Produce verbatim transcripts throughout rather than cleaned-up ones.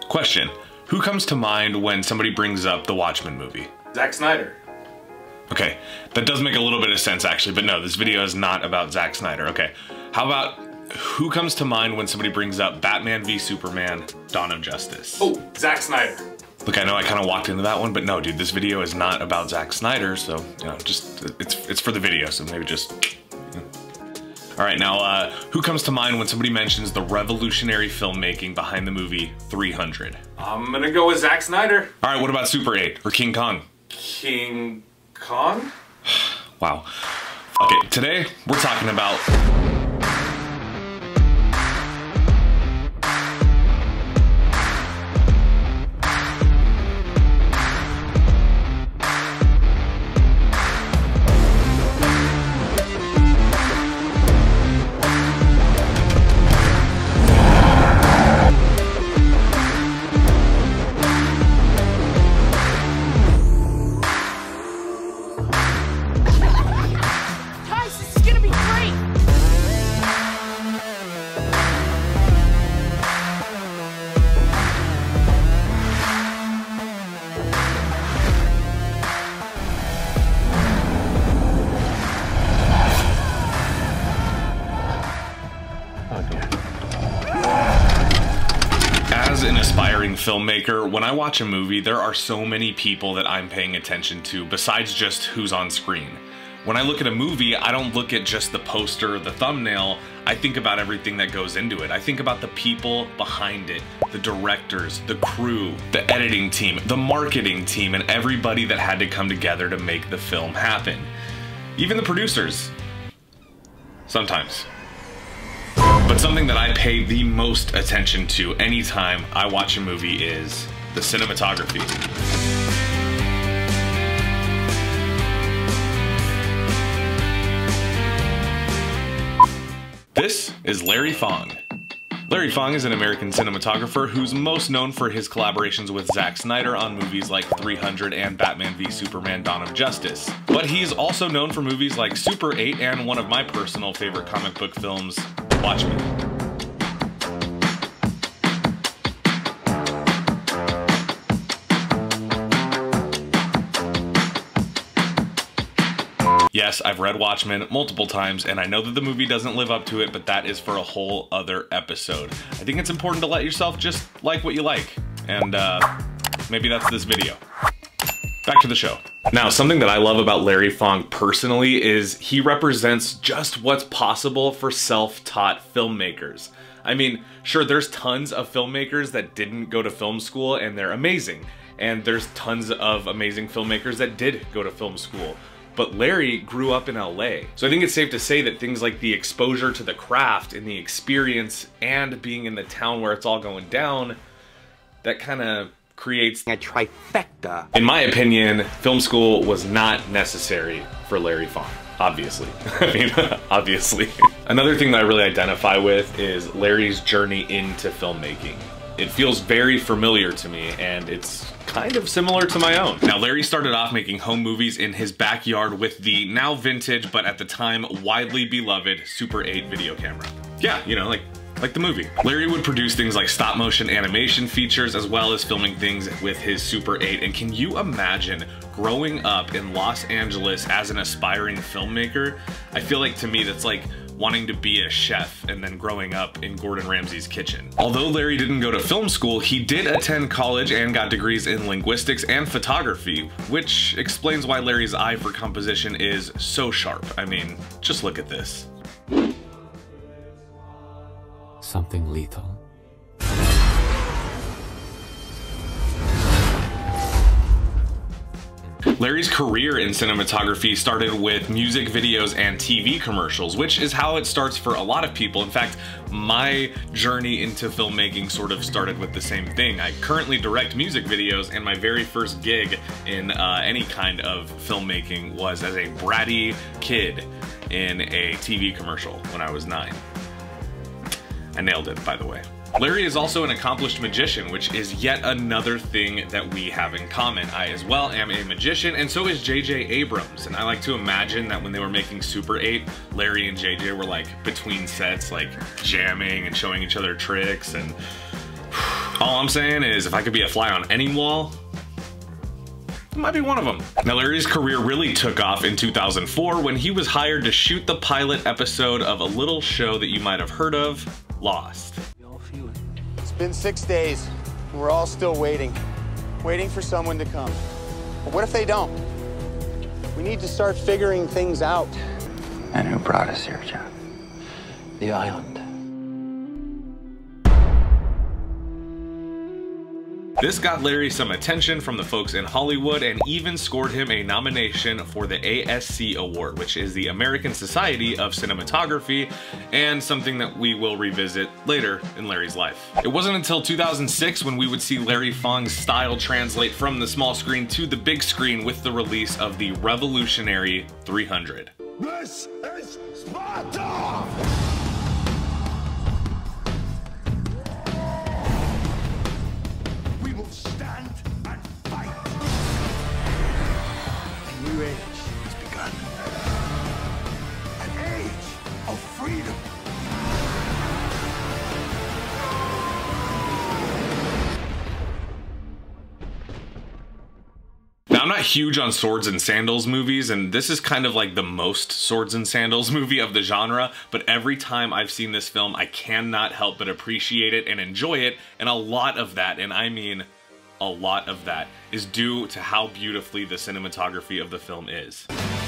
Question, who comes to mind when somebody brings up the Watchmen movie? Zack Snyder. Okay, that does make a little bit of sense actually, but no, this video is not about Zack Snyder. Okay, how about who comes to mind when somebody brings up Batman v Superman, Dawn of Justice? Oh, Zack Snyder. Look, I know I kind of walked into that one, but no, dude, this video is not about Zack Snyder, so, you know, just, it's, it's for the video, so maybe just, you know. All right, now, uh, who comes to mind when somebody mentions the revolutionary filmmaking behind the movie three hundred? I'm gonna go with Zack Snyder. All right, what about Super eight or King Kong? King Kong? Wow. Okay, today we're talking about As an aspiring filmmaker, when I watch a movie, there are so many people that I'm paying attention to besides just who's on screen. When I look at a movie, I don't look at just the poster or the thumbnail, I think about everything that goes into it. I think about the people behind it, the directors, the crew, the editing team, the marketing team, and everybody that had to come together to make the film happen. Even the producers. Sometimes. But something that I pay the most attention to anytime I watch a movie is the cinematography. This is Larry Fong. Larry Fong is an American cinematographer who's most known for his collaborations with Zack Snyder on movies like three hundred and Batman v Superman Dawn of Justice. But he's also known for movies like Super eight and one of my personal favorite comic book films, Watchmen. Yes, I've read Watchmen multiple times, and I know that the movie doesn't live up to it, but that is for a whole other episode. I think it's important to let yourself just like what you like, and uh, maybe that's this video. Back to the show. Now, something that I love about Larry Fong personally is he represents just what's possible for self-taught filmmakers. I mean, sure, there's tons of filmmakers that didn't go to film school and they're amazing. And there's tons of amazing filmmakers that did go to film school. But Larry grew up in L A. So I think it's safe to say that things like the exposure to the craft and the experience and being in the town where it's all going down, that kind of creates a trifecta. In my opinion, film school was not necessary for Larry Fong, obviously. I mean, obviously. Another thing that I really identify with is Larry's journey into filmmaking. It feels very familiar to me, and it's kind of similar to my own. Now, Larry started off making home movies in his backyard with the now vintage, but at the time widely beloved Super eight video camera. Yeah, you know, like like the movie. Larry would produce things like stop motion animation features as well as filming things with his Super eight. And can you imagine growing up in Los Angeles as an aspiring filmmaker? I feel like to me that's like wanting to be a chef and then growing up in Gordon Ramsay's kitchen. Although Larry didn't go to film school, he did attend college and got degrees in linguistics and photography, which explains why Larry's eye for composition is so sharp. I mean, just look at this. Something lethal. Larry's career in cinematography started with music videos and T V commercials, which is how it starts for a lot of people. In fact, my journey into filmmaking sort of started with the same thing. I currently direct music videos, and my very first gig in uh, any kind of filmmaking was as a bratty kid in a T V commercial when I was nine. I nailed it, by the way. Larry is also an accomplished magician, which is yet another thing that we have in common. I as well am a magician, and so is J J Abrams. And I like to imagine that when they were making Super eight, Larry and J J were like between sets, like jamming and showing each other tricks, and All I'm saying is, if I could be a fly on any wall, it might be one of them. Now, Larry's career really took off in two thousand four when he was hired to shoot the pilot episode of a little show that you might have heard of, Lost. It's been six days, and we're all still waiting. Waiting for someone to come. But what if they don't? We need to start figuring things out. And who brought us here, John? The island. This got Larry some attention from the folks in Hollywood and even scored him a nomination for the A S C Award, which is the American Society of Cinematography, and something that we will revisit later in Larry's life. It wasn't until two thousand six when we would see Larry Fong's style translate from the small screen to the big screen with the release of the revolutionary three hundred. This is Sparta! We will stand and fight. A new age It's begun. An age of freedom. Now, I'm not huge on swords and sandals movies, and this is kind of like the most swords and sandals movie of the genre, but every time I've seen this film, I cannot help but appreciate it and enjoy it, and a lot of that, and I mean a lot of that, is due to how beautifully the cinematography of the film is.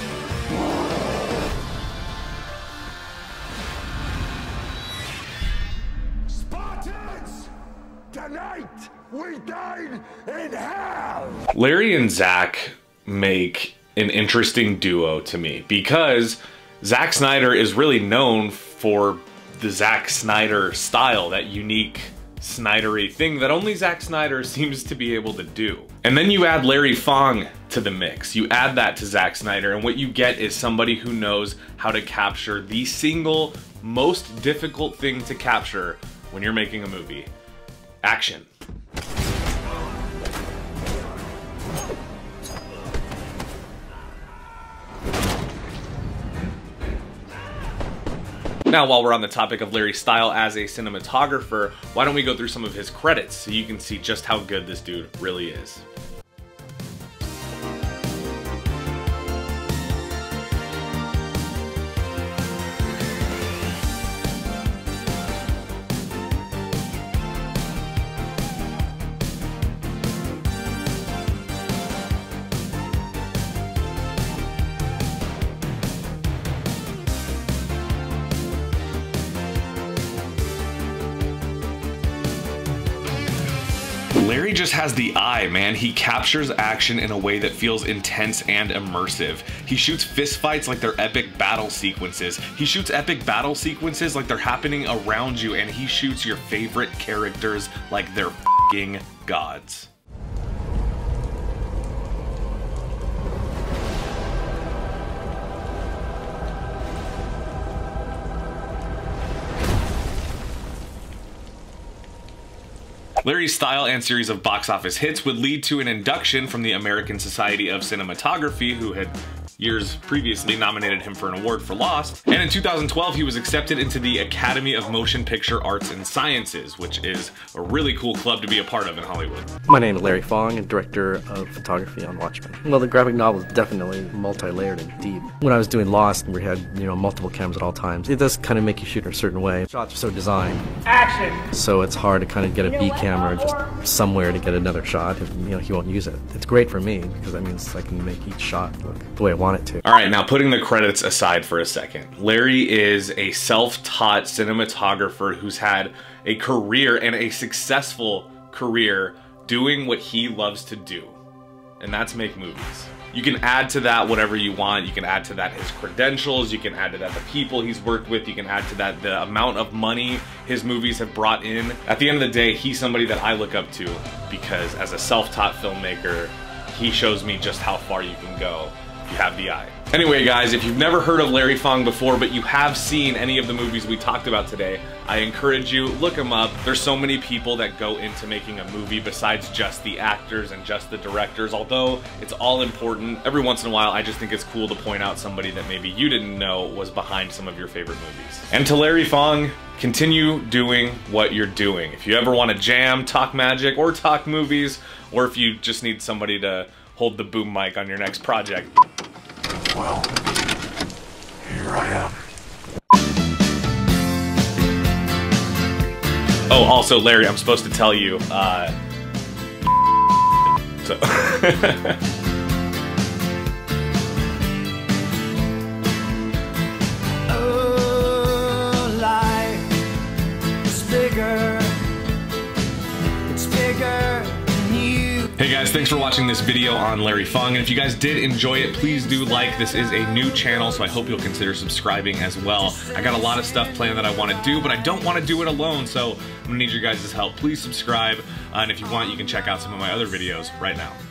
Spartans! Tonight, we dine in hell! Larry and Zack make an interesting duo to me because Zack Snyder is really known for the Zack Snyder style, that unique Snydery thing that only Zack Snyder seems to be able to do. And then you add Larry Fong to the mix. You add that to Zack Snyder, and what you get is somebody who knows how to capture the single most difficult thing to capture when you're making a movie: action. Now, while we're on the topic of Larry's style as a cinematographer, why don't we go through some of his credits so you can see just how good this dude really is. Larry just has the eye, man. He captures action in a way that feels intense and immersive. He shoots fistfights like they're epic battle sequences. He shoots epic battle sequences like they're happening around you, and he shoots your favorite characters like they're f***ing gods. Larry's style and series of box office hits would lead to an induction from the American Society of Cinematography, who had years previously nominated him for an award for Lost. And in two thousand twelve, he was accepted into the Academy of Motion Picture Arts and Sciences, which is a really cool club to be a part of in Hollywood. My name is Larry Fong, and director of photography on Watchmen. Well, the graphic novel is definitely multi-layered and deep. When I was doing Lost, we had, you know, multiple cameras at all times. It does kind of make you shoot in a certain way. Shots are so designed. Action! So it's hard to kind of get a B camera just somewhere to get another shot if, you know, he won't use it. It's great for me because that means I can make each shot look the way I want it to. All right, now putting the credits aside for a second, Larry is a self-taught cinematographer who's had a career and a successful career doing what he loves to do, and that's make movies. You can add to that whatever you want. You can add to that his credentials, you can add to that the people he's worked with, you can add to that the amount of money his movies have brought in. At the end of the day, he's somebody that I look up to because as a self-taught filmmaker, he shows me just how far you can go you have the eye. Anyway guys, if you've never heard of Larry Fong before, but you have seen any of the movies we talked about today, I encourage you, look him up. There's so many people that go into making a movie besides just the actors and just the directors. Although it's all important, every once in a while I just think it's cool to point out somebody that maybe you didn't know was behind some of your favorite movies. And to Larry Fong, continue doing what you're doing. If you ever want to jam, talk magic, or talk movies, or if you just need somebody to hold the boom mic on your next project, Well, here I am. oh, also, Larry, I'm supposed to tell you, uh... so... Oh, life is bigger. It's bigger than you. Hey guys, thanks for watching this video on Larry Fong, and if you guys did enjoy it, please do like. This is a new channel, so I hope you'll consider subscribing as well. I got a lot of stuff planned that I want to do, but I don't want to do it alone, so I'm gonna need your guys' help. Please subscribe, uh, and if you want, you can check out some of my other videos right now.